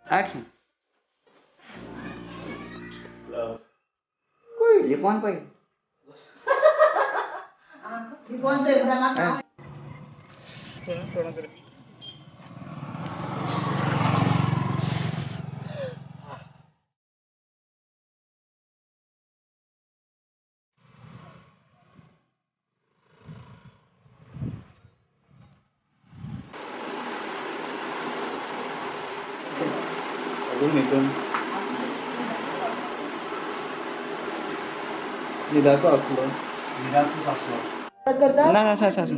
Action. Kuy, lipon pa yun. Lipon sa'yo, damak na. निदाचं असलं ना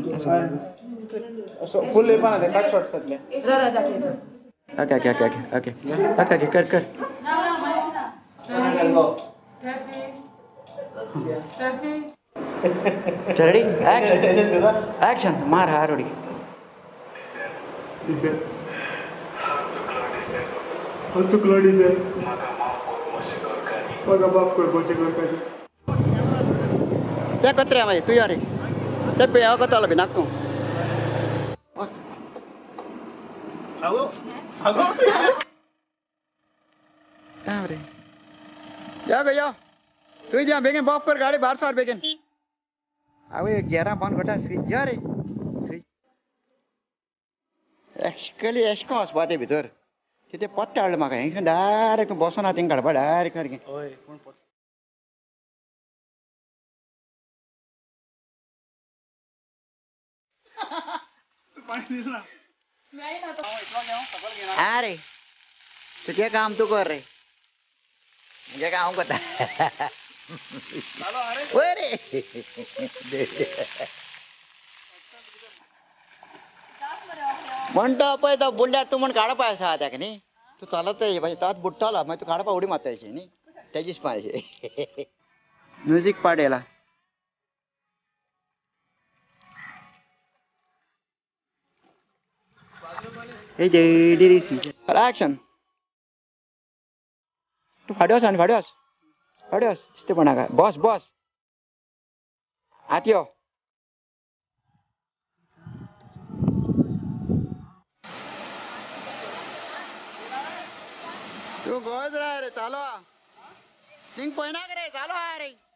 असं फुल पण आहे कट शॉट सगळे ओके कर रेडी एक्शन मार हारोडी चुकलो डिझेल बघा बाप करपाचे करता त्या कत्र्यामध्ये तू या रे त्या पेया कताला बी नाकतो रे या तू जा बेगन बाप कर गाड़ी बाहर सार बेगन अब 11 पाउंड घटा श्री या रे श्री एक्चुअली एशको आसपाते भितर तिथे पत्ते हाडले म्हाका हेंग डायरेक्ट बसून आहा थिंग काडपा डायरेक्ट सारकें होय कोण अरे तुझे काम तू कर रे मुझे काम करता रे म्हणतो पळय तो बुड्ड्यार तू म्हण काडपा आसा ताका न्ही तू चलत भाई तात बुडटलो मागीर तू काडपा उडी मारतायची न्ही तेजीच पाहिजे म्युझिक पार्ट येला एक्शन तू फाड्योस दिसते पण नाका बॉस आत यो तू गोज रे चालो थिंग पळयनाका रे चालो हा रे